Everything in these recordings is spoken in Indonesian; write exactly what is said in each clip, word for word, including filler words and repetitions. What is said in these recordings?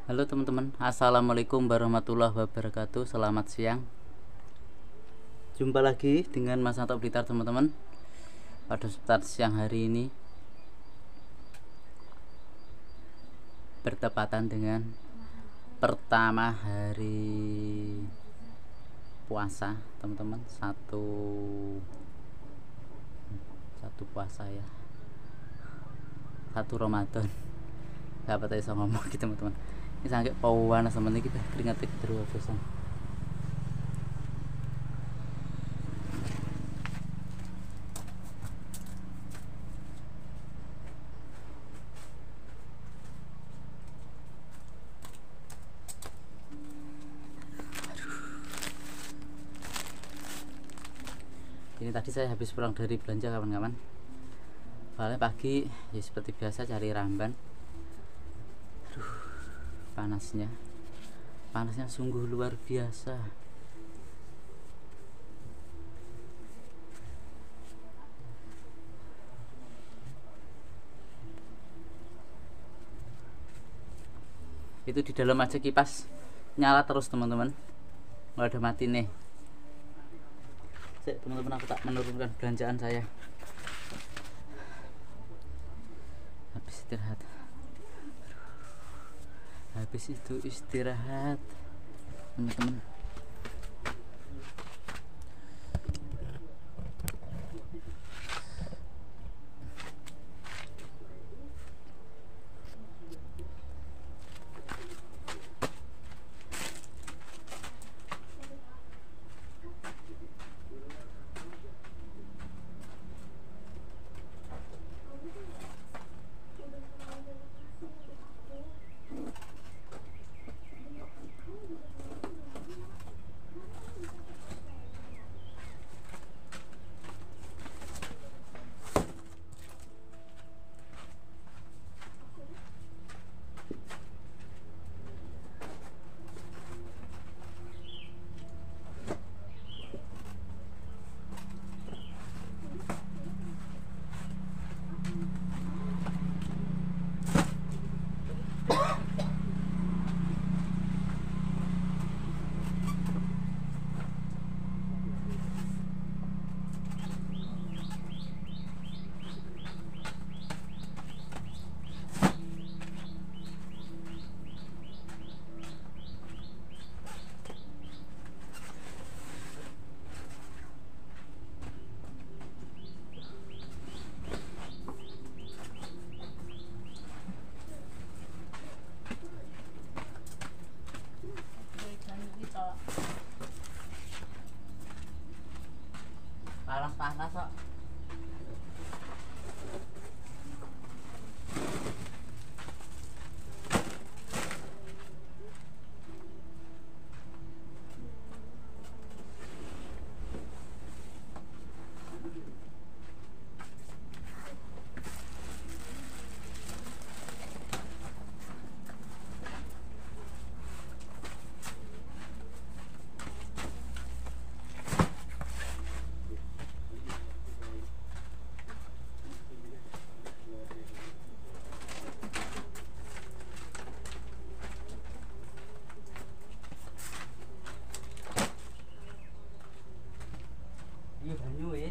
Halo teman-teman, assalamualaikum warahmatullahi wabarakatuh. Selamat siang. Jumpa lagi dengan Mas Anto Blitar teman-teman. Pada start siang hari ini bertepatan dengan pertama hari puasa teman-teman. Satu satu puasa ya. Satu Ramadan. Dapat saya ngomong gitu teman-teman. Ini sangat panas teman ini kita keringat terus terusan. Ini tadi saya habis pulang dari belanja kawan-kawan. Soalnya pagi ya seperti biasa cari ramban. Aduh, panasnya panasnya sungguh luar biasa. Itu di dalam aja kipas nyala terus teman-teman, nggak ada mati nih. Teman-teman, aku tak menurunkan belanjaan saya. Habis istirahat habis itu istirahat teman-teman. Panas-panas kok. Iya banyu ya.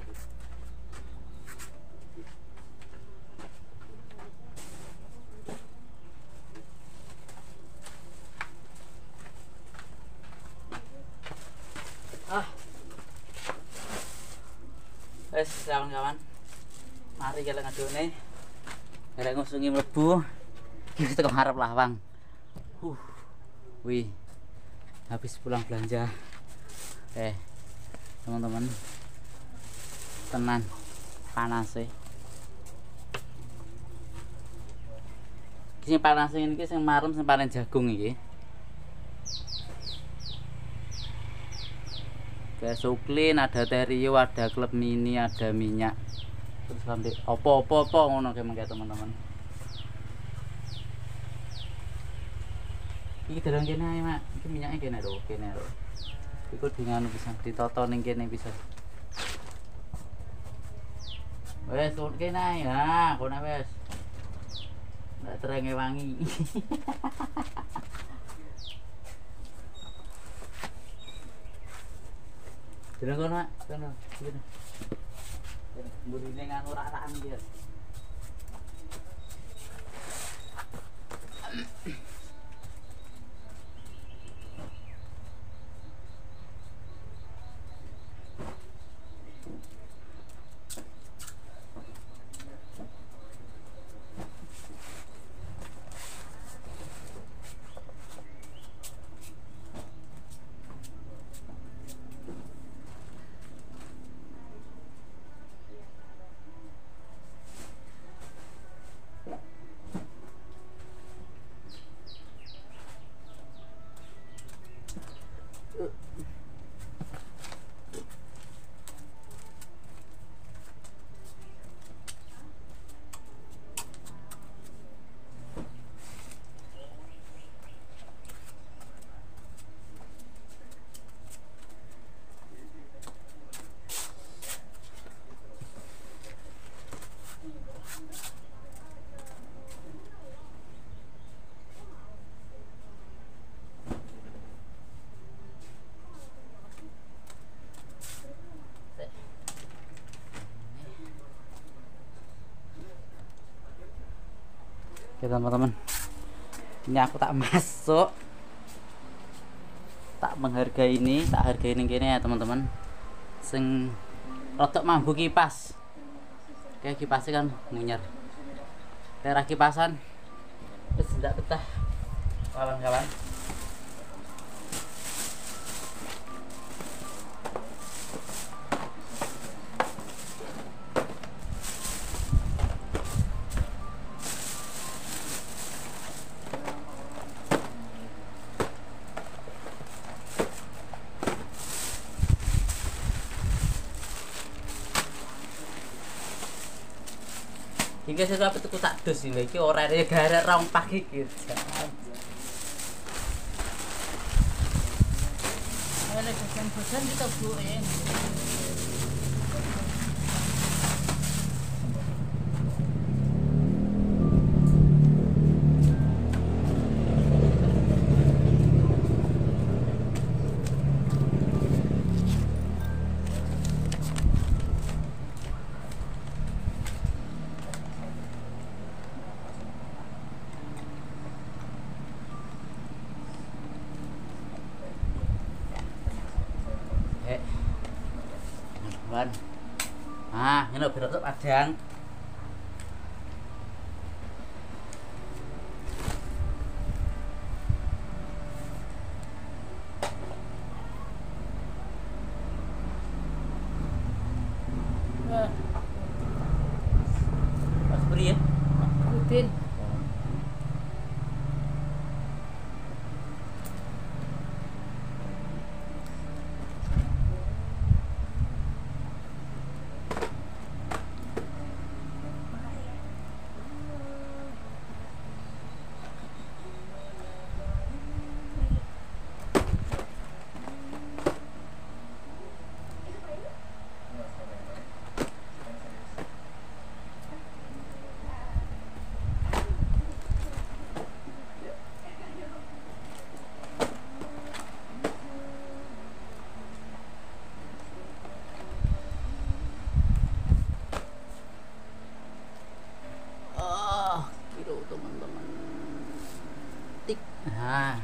Ah. Wes kawan-kawan. Mari kita ngadone. Arek ngusungi mlebu. Iki tekan harap lawang. Huh. Wih. Habis pulang belanja. Eh, teman-teman. Tenan panas sih. Sing panas ini sing marem sing panen jagung iki. Kayak suklin, ada terio, ada klub mini, ada minyak. Terus sampai opo-opo-opo ngono kayak teman-teman. Iki dereng kene ae, Mak. Iki minyaknya kene lho, kene lho. Iku dengan bisa ditoto ning kene bisa. Wes oke nae ya, kono wes. Ndak terenge wangi. Jalan kono, Mak. Kono. Kono. Mburine nganu rak-rakan iki. Oke teman-teman, ini aku tak masuk, tak menghargai ini, tak hargai ini gini ya teman-teman. Sing rotok mambu kipas, kayak kipasnya kan munyer. Tera kipasan, terus tidak betah, kawan-kawan. Hingga sesuatu itu tak dus ini, ini orangnya gara rong pagi gitu. Ada bosan-bosan kita buuin. Nah, ini lebih rotok padang. Mas beri ya? Rutin. Nah,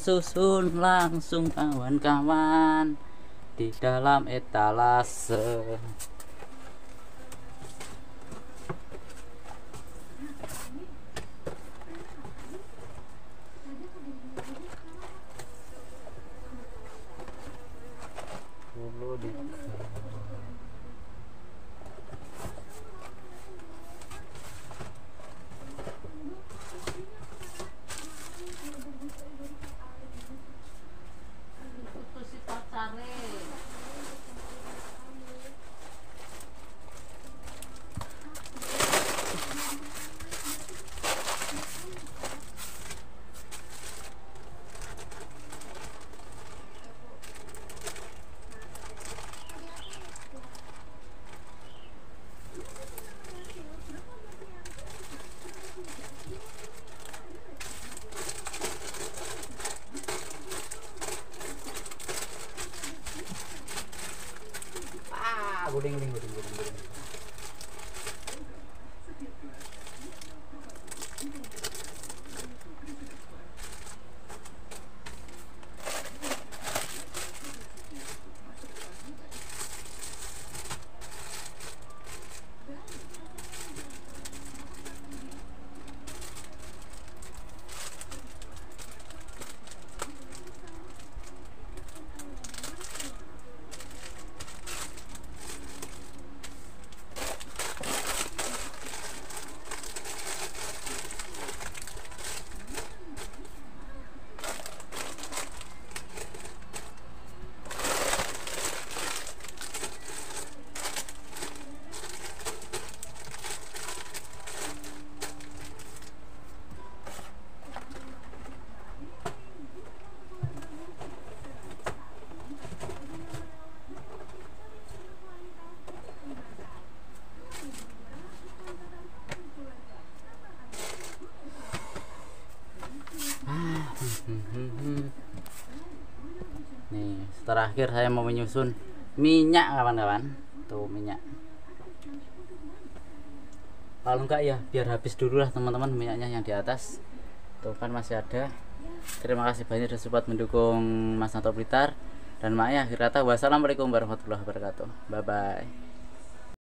susun langsung kawan-kawan di dalam etalase. Dulu di guling guling guling guling guling. Nih, terakhir saya mau menyusun minyak kawan-kawan. Tuh minyak. Kalau enggak ya biar habis dulu lah teman-teman minyaknya yang di atas. Tuh kan masih ada. Terima kasih banyak sudah sempat mendukung Mas Nato Blitar dan Maya. Akhir kata wassalamualaikum warahmatullahi wabarakatuh. Bye bye.